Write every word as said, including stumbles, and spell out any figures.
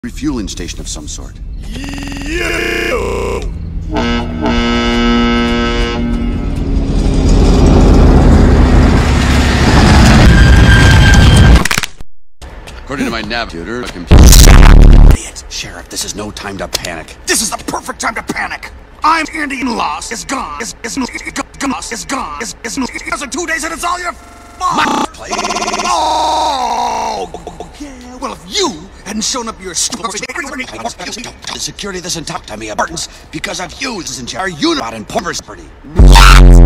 refueling station of some sort. According to my navigator, a computer. Idiot, Sheriff, this is no time to panic. This is the perfect time to panic. I'm Andy Lost. It's gone. It's it's gone. It's gone. It's it's it's two days and it's all your fault. Oh, yeah. Well, if you hadn't shown up your stupid, the security doesn't talk to me about because of you. This is in our unibot and property.